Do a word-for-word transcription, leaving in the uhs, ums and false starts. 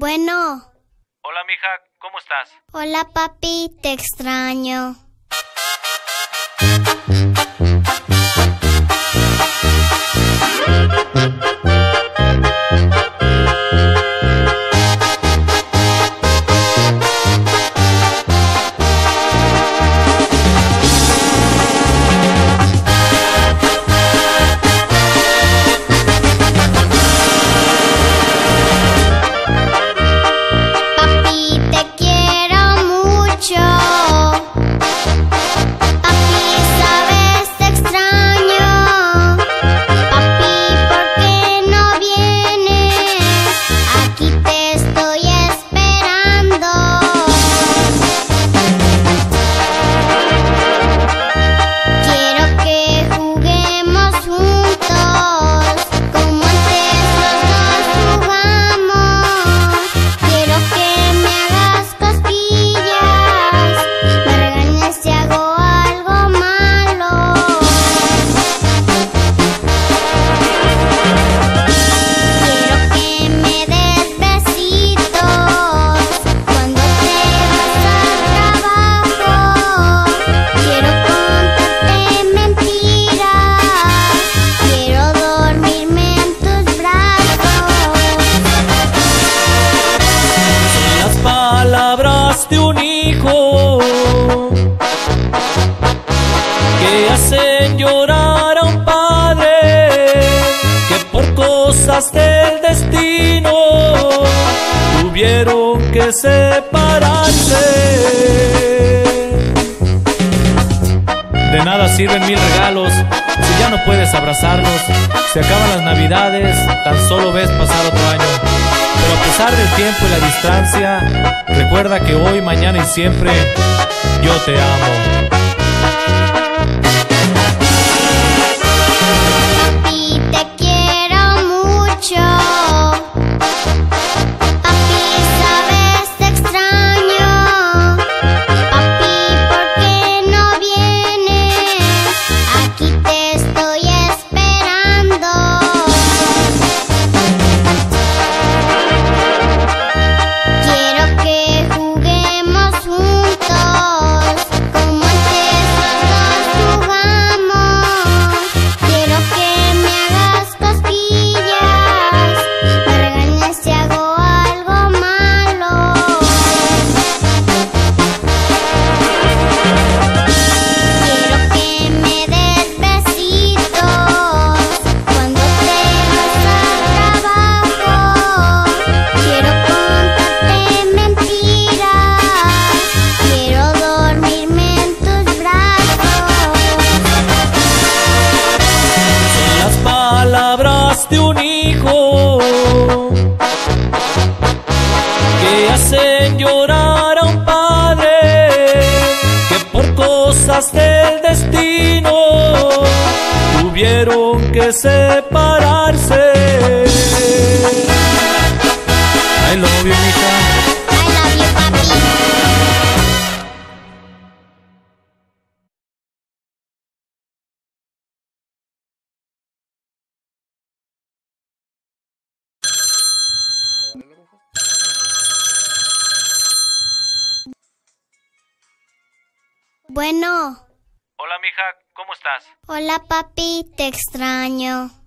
Bueno. Hola, mija, ¿cómo estás? Hola, papi, te extraño. De un hijo que hacen llorar a un padre, que por cosas del destino tuvieron que separarse. De nada sirven mil regalos si ya no puedes abrazarlos. Se acaban las navidades, tan solo ves pasar otro año. Pero a pesar del tiempo y la distancia, recuerda que hoy, mañana y siempre yo te amo. Papi, te quiero mucho. Papi, sabes, te extraño. Papi, ¿por qué no vienes? Aquí te estoy esperando. De un hijo que hacen llorar a un padre, que por cosas del destino tuvieron que separarse. I love you, mija. I love you, papi. Bueno. Hola, mija, ¿cómo estás? Hola, papi, te extraño.